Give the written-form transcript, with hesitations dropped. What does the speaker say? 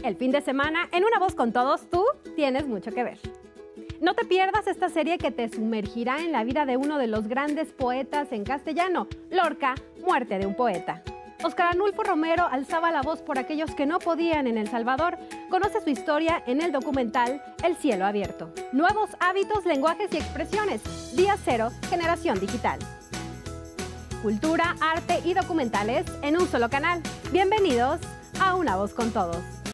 El fin de semana, en Una Voz con Todos, tú tienes mucho que ver. No te pierdas esta serie que te sumergirá en la vida de uno de los grandes poetas en castellano, Lorca, Muerte de un poeta. Óscar Arnulfo Romero alzaba la voz por aquellos que no podían en El Salvador. Conoce su historia en el documental El cielo abierto. Nuevos hábitos, lenguajes y expresiones. Día Cero, Generación Digital. Cultura, arte y documentales en un solo canal. Bienvenidos a Una Voz con Todos.